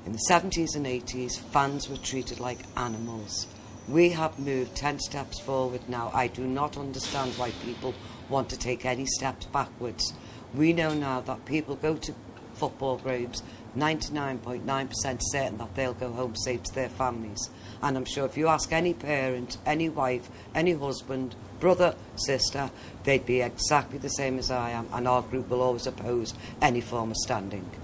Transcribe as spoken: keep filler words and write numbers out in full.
In the seventies and eighties, fans were treated like animals. We have moved ten steps forward now. I do not understand why people want to take any steps backwards. We know now that people go to football games ninety-nine point nine percent certain that they'll go home safe to their families. And I'm sure if you ask any parent, any wife, any husband, brother, sister, they'd be exactly the same as I am, and our group will always oppose any form of standing.